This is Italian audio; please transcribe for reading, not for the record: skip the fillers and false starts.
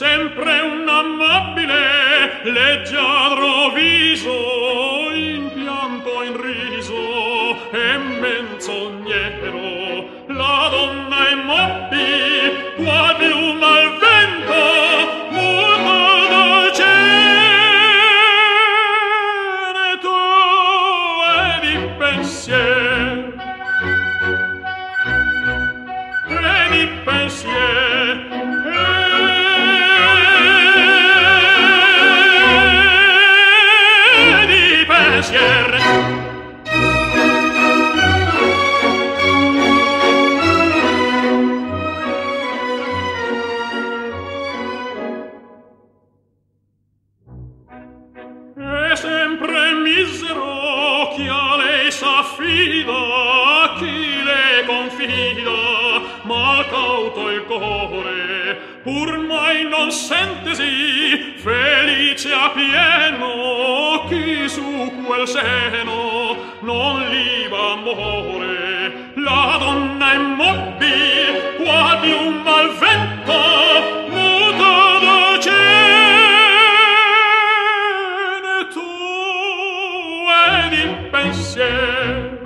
sempre un amabile, leggiadro viso, in pianto, in riso, e menzognero. La donna immobile, tua piuma al vento, muta dolcene tu ed in pensier. E di pensier, e di pensier. E sempre misero chi a lei s'affida, chi le confida, ma cauto il core, pur mai non sentesi felice a pieno chi su quel seno non liva amore. La donna immobile, qua piuma al vento, muta docene tu ed in pensier.